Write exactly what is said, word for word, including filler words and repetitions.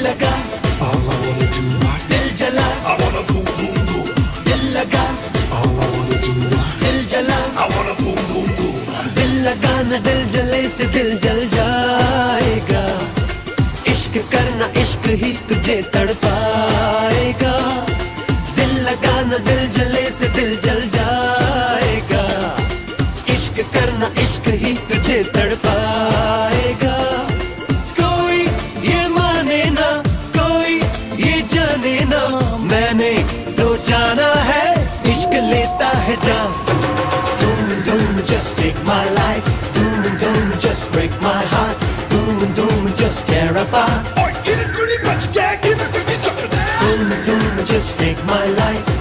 लगा, all I wanna do right, दिल जला, I wanna boom boom boom, दिल लगा, all I wanna do right, दिल जला, I wanna boom boom boom. दिल लगा न दिल जले से दिल जल जाएगा, इश्क करना इश्क ही तुझे तड़पाएगा, दिल लगा न दिल जले से दिल जल जाएगा, इश्क करना इश्क ही तुझे तड़पाएगा। कोई ये माने ना, कोई ये जाने ना, मैंने तो जाना है इश्क लेता है जान। Doom doom just take my life, doom doom just break my heart, doom doom just tear apart. I get it pretty much, can't give it to each other now. Doom doom just take my life,